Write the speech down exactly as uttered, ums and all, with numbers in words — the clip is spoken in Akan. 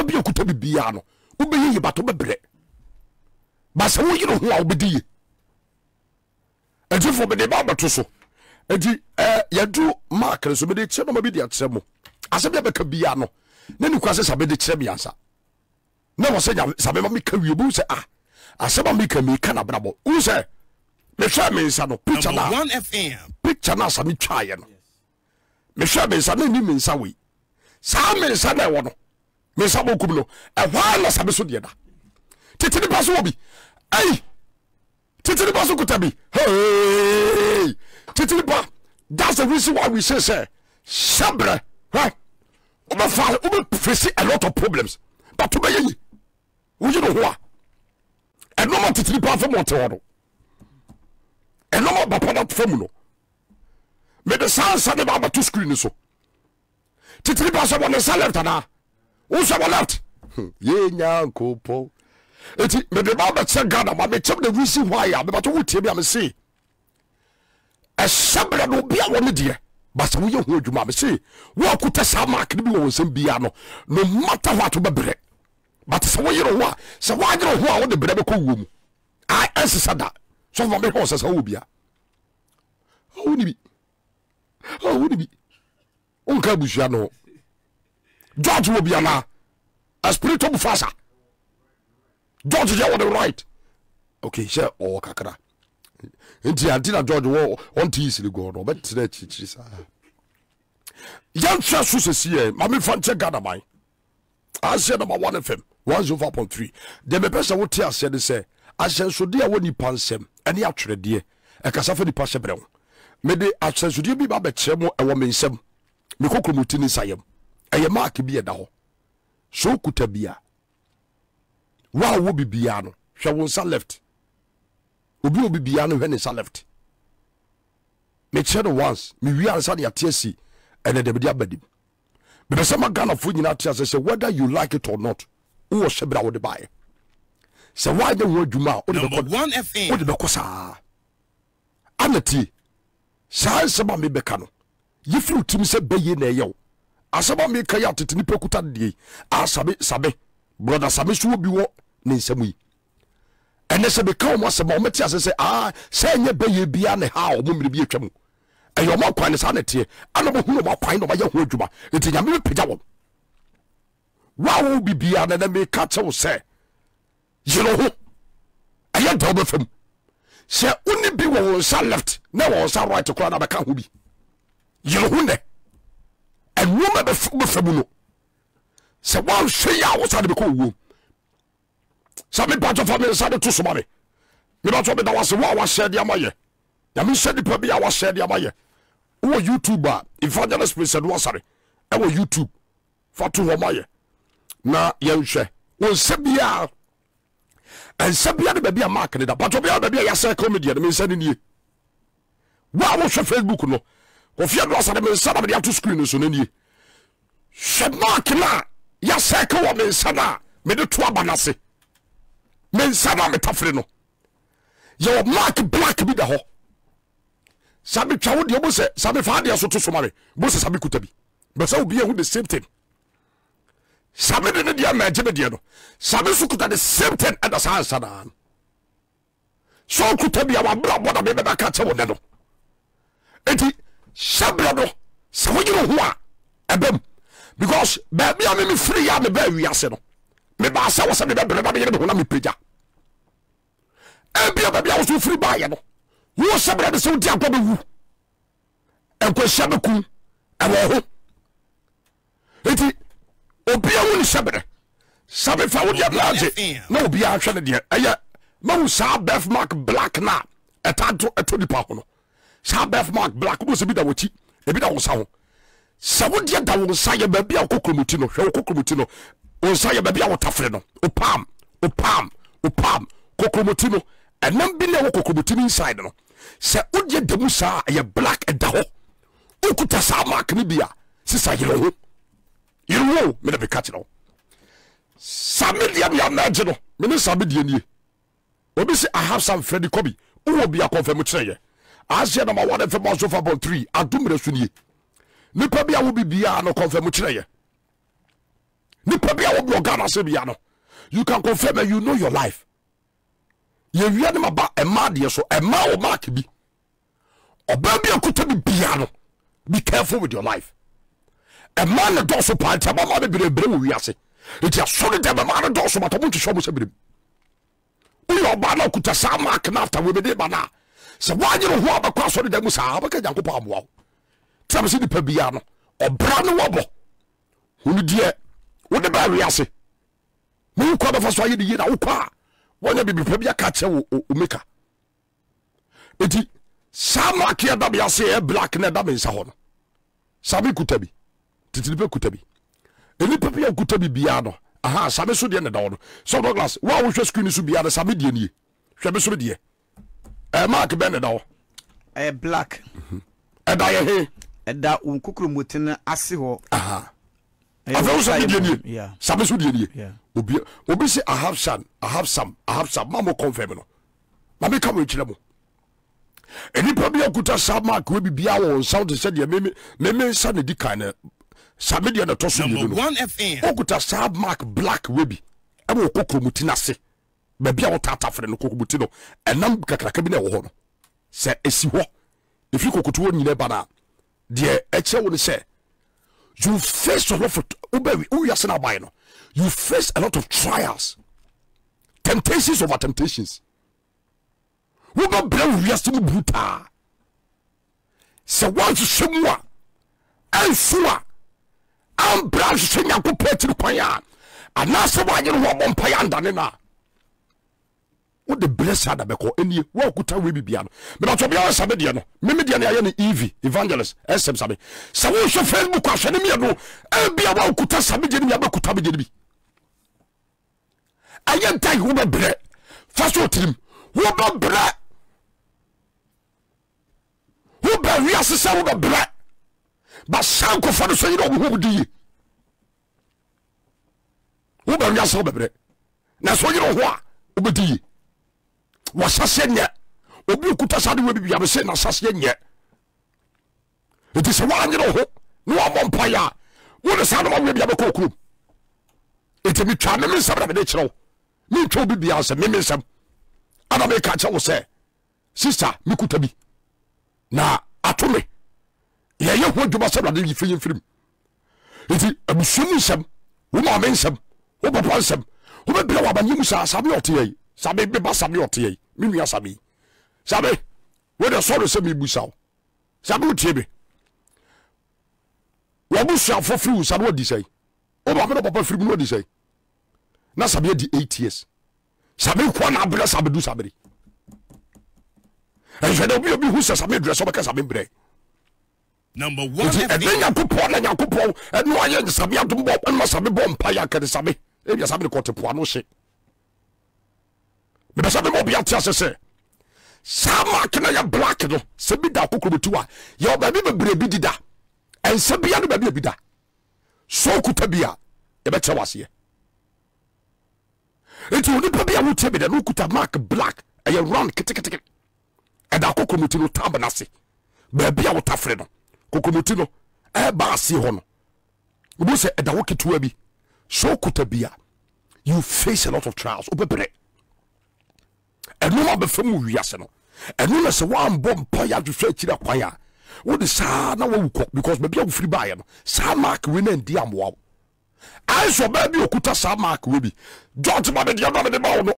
ba bi okuta bibia no ube ye bato bebre ba se wo yiro ho a obedi ye enti fo be de ba bato so enti eh yadu mark so be de kye no ma bi de akyere mo asebia be ka bia no na ni kwase sabe de kyere biansa na wo se ja sabe ma mi ka wi obu se ah aseba mi ka mi kana brabo u se me hwa me nsa no picture na one F M picture na sami twaye no me hwa me nsa na ni me nsa we sa me nsa na wo no me nsa bokum no e hwa na sabe so de da titiri ba so obi ai titiri ba so kutabi hey titiri ba that's the reason why we say say sabre right oba fa oba face a lot of problems but to be yi wo you know who e no mo titiri ba fa mo te ho no e no mo ba pa na fa mu no me the sound sa de ba to screen so titiri ba so won sa left na wo so left ye nya nkopo eti me de ba ba che Ghana ma me chem the reason why ya me ba to wutie bi am say e sabre no bia won de ba sa wo ye ho adwuma me say wo akuta sa mark bi wo nsem bia no no matter what be bre but sa wo ye ro ho sa wo agere ho a wo de bre be ko wo mu I answer that so for me ho sa sa wo bia wo ni bi oh wo ni bi on ka bushia no George wo bia na a spiritual bufasa George you want the right okay share o kakra enti antina George wo on tease le go no bet na chichi sa yan sha so se ma me fan check Ghana man asia number one F M one oh four point three de me pesa wo tia se de se asensode a woni pansem ene atwerede e kasa fa di pa shebre wo me de asensode bi ba be kyeremo e wo mensem me kokromuti ni sayem eye mark bi e da ho so kuta bia wa wo bibia no hwe wo sa left obi obi bia no hwe ne sa left me chere once me wi ansa de atiasi ene de bia badim me be sama Ghana fo nyina atiasi say whether you like it or not wo shebra wo de bae se wa de wo adwuma o de be one F M o de be kosa anati sai seba me be ka no yifru tim se beye na eyo asaba me ka ya tetini pekuta de asabe sabe brother sabe so bi wo ne nsam yi ene se be ka mo asaba o meti asese ah se nye beye bia ne ha o mo mire bi atwam eyo mo kwan ne sa ne tie ana mo hunu mo kwan no ma ye ho adwuma enti nya me pegya wo wa wo bibia na na me ka che wo se yiro ho aya da oba fam se uni bi wo sa left na wo sa right ko na be ka ho bi yiro ho ne and woman be fam no se wa hwe ya wo sa de be ko wo sa me patch of me sa de to so ma me me ba to be da was wa wa share dia maye ya me share di pa bi ya wa share dia maye wo YouTuber evangelist president wa sare e wo YouTube fa to wo maye na ye hwe wo sabia en sabia de be bia mark de da patch be be bia ya share comedy de me sa ni wa wo hwe Facebook no ko fia do asade me sa da be to screen so na ni hwe mark na ya share ko wo me sa na me de to abanase men sama metafre no yo mark black bi da ho sabe twa wo de obo se sabe fa de so to so mare bo se sabe kuta bi be sa obi e hu the same thing sabe de ne dia ma je be de no sabe so kuta the same thing and as answer na so kuta bi wa bra boda be be ka che wo ne no enti sabe do se wo jiro ho a ebem because ba bia me free ya me ba wi ase no me ba sa wo se me be bre ba be ho na me peja ebia ba bia wo so free ba ye no wo se bre de so dia kwa be wu enko sha be ku e wo ho enti obia wo ni sebre sabe fa wo dia blaze no obia hwe ne de eye ma wo sa beth mark black na etato eto di pa ho no sa beth mark black wo se bi da wo ti e bi da wo sa ho sa wo dia da wo sa ye ba bia kokromuti no hwe kokromuti no o sa ye ba bia wo tafre no o pam o pam o pam kokromuti no enam bi na wo kokromuti inside no se o dia da mu sa ye black e da ho o kuta sa mark ni bia sisa yero ho yero me na be catch no sabe dia bia na je no me ne sabe dia nie obi say I have some Freddy Kobe wo bia confirm kire ye asia number one F M one oh four point three adum resunie nipa bia wo bibia no confirm kire ye nipa bia wo blog na se bia no you can confirm and you know your life. Ye wi na ba e ma de so e ma o mark bi oba bia kuta bi bia no be careful with your life. A man that does so part about my baby bring we ase it is so that a man does so but want to show me sebrim we are bana kuta sa mark na after we be bana so why you who abakwa so dem sa abaka Yankopon amoa tell me the pabia no obra no wobo hu die wo de ba we ase me ko ba fa so ye de na wo kwa wonya bibi pabia ka che wo umeka eti sa mark ya da bia se black na da me sa ho no sabi kutabi titiripe kutabi eni pepia kutabi bia no aha sabe so de ne dawo no so Douglas wa wo hwe screen so bia no sabe de nie hwe be so de eh mark be ne dawo eh black eh da ye he eh da unkukuru mutene ase ho aha afa sabe de nie yeah sabe so de nie yeah obi obi say I have some I have some I have some mamo confirm no ma me come chire mo eni pepia kuta sa mark we bia wo sound say de me me me sa ne di kan sabe de na toso de no one F M okuta sab mark black webi e wo kokromuti na se ba bia wo tata fre no kokromuti no enam kakraka bi na wo ho no se esi ho efi kokoto wo nyine ba na de eche wo ne se you face a lot of obewi o yase na buy no you face a lot of trials temptations over temptations wo ba bra wo yase mu buta se once shemwa ansua am branch se Yankopon tiri kwan ya ana se wa nyere wo bompa ya ndane na wo de bless ada beko enie wo kuta we bibia no me ba to bia sabe de no me me de na ya ne ev evangelist sm sabe se wo hwe Facebook ahwe ne me no e bia wo kuta sabe de ne ya ba kuta be de bi ayen tai wo be bre fa so tirim wo be bre wo be wi asese wo be bre ba sanko fa no so yiro wo di wo ba nya so bebre na so yiro ho a wo be di wa sase nye obi kuta sade we bibia be se na sase nye it is wa nyiro ho no amompa ya wo ne sade we bibia be kokuru it mi twa me me sabra me de kire wo mi twa bibia se me me sam ana me ka che wo se sister mi kuta bi na atome ye ye ho djuma se blade yi fiyin firim enti abusum nsem wo ma me nsem wo papa nsem wo be bla wa ba nyimu sa sabe ote yi sabe be ba sabe ote yi mi nua sabe sabe wo de so do se mi busaw sabe ote be wo busa fo firi sabe odi sei wo ba me papa firi mu odi sei na sabe di eight years sabe ko na bla sabe du sabe e je de obi obi hu se sabe dress so be ka sabe bre number one F M Yankopon na Yankopon eno aye sabe adum bo eno sabe bo mpa ya kede sabe e bia sabe ko tepo ano hye me be sabe mo bia tia sese sama kena ya black no se bi da kokrobetu a ye ba bi bebre bi dida en se bia no ba bi da so kuta bia e be che wase enti oni pa bia wo tie be da no kuta mark black e ye run kitikitiki e da kokrobetu no tab na se ba bia wo tafre no kokomuti no e ba si ho no obo se eda wo ketua bi so kuta bia you face a lot of trials obebere eno ma be famu wiase no eno na se wa mbom mpa ya hwehwe akira kwan ya wo de sa na wo wuko because be bia wo firi baaye no sa mark we na ndi amwa I so ba bi okuta sa mark we bi George ma be dia ma be ba wo no